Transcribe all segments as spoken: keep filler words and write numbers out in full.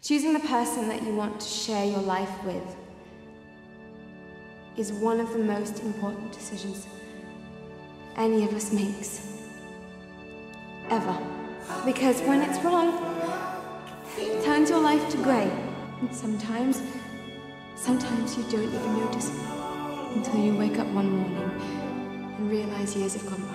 Choosing the person that you want to share your life with is one of the most important decisions any of us makes. Ever. Because when it's wrong, it turns your life to grey. And sometimes, sometimes you don't even notice it until you wake up one morning and realize years have gone by.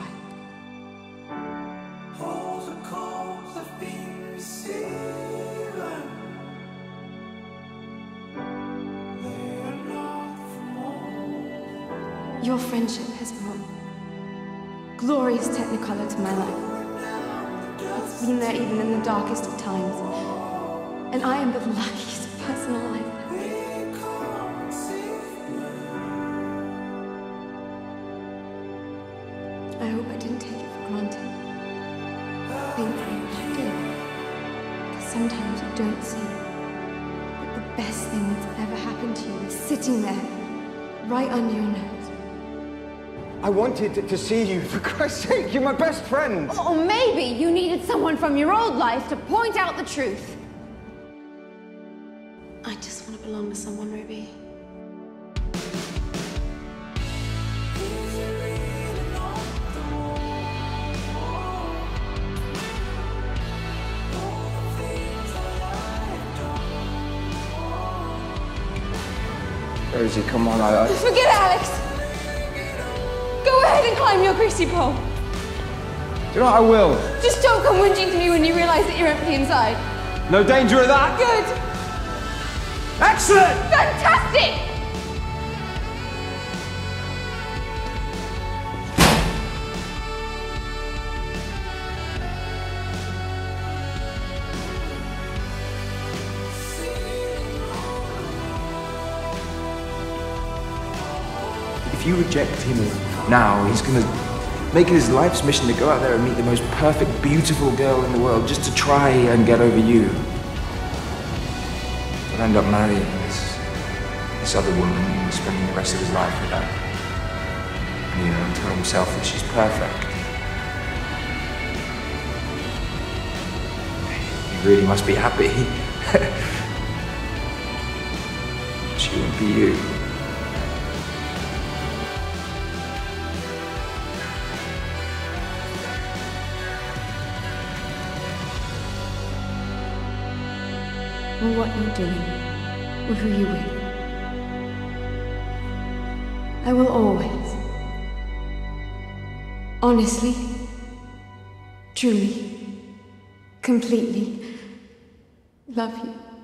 Your friendship has brought glorious technicolor to my life. It's been there even in the darkest of times. And I am the luckiest person alive. I hope I didn't take it for granted. Thankfully, I did. Because sometimes you don't see that the best thing that's ever happened to you is sitting there, right under your nose. I wanted to, to see you, for Christ's sake, you're my best friend! Or maybe you needed someone from your old life to point out the truth. I just want to belong to someone, Ruby. Rosie, come on, I... I... Forget it, Alex! Go ahead and climb your greasy pole. Do you know what, I will. Just don't come whinging to me when you realise that you're empty inside. No danger of that? Good! Excellent! Fantastic! If you reject him now, he's gonna make it his life's mission to go out there and meet the most perfect, beautiful girl in the world just to try and get over you. He'll end up marrying this, this other woman and spending the rest of his life with her. And, you know, tell himself that she's perfect. He really must be happy. She won't be you. Or what you're doing, or who you're with. I will always, honestly, truly, completely love you.